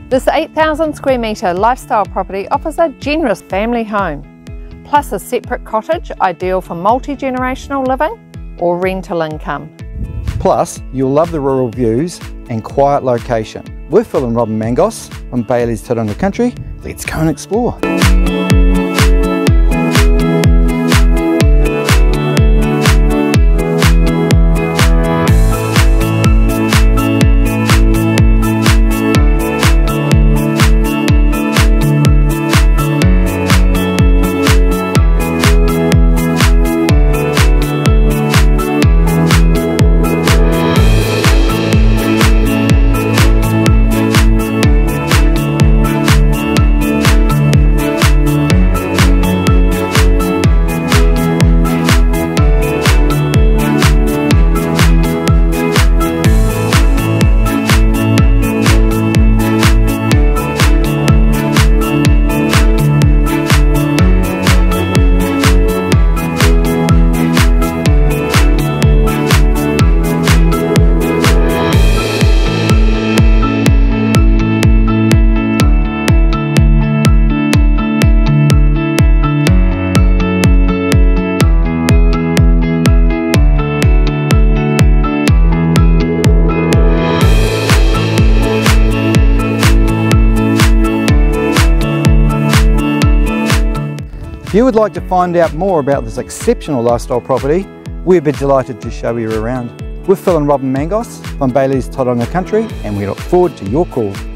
This 8,000 square metre lifestyle property offers a generous family home, plus a separate cottage ideal for multi-generational living or rental income. Plus, you'll love the rural views and quiet location. We're Phil and Robin Mangos from Bailey's Tauranga Country. Let's go and explore. If you would like to find out more about this exceptional lifestyle property, we'd be delighted to show you around. We're Phil and Robin Mangos from Bailey's Tauranga Country, and we look forward to your call.